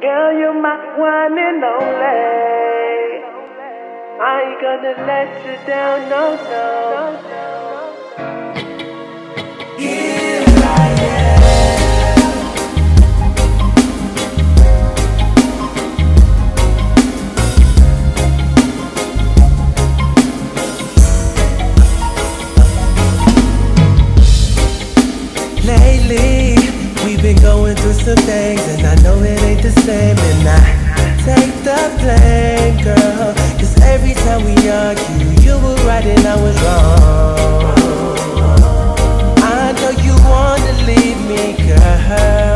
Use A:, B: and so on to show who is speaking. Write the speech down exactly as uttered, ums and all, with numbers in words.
A: Girl, you're my one and only. I ain't gonna let you down, no, no. Here I am.
B: Lately, we've been going through some things, and I know it ain't the same, and I take the blame, girl. Cause every time we argue, you were right and I was wrong. I know you wanna leave me, girl.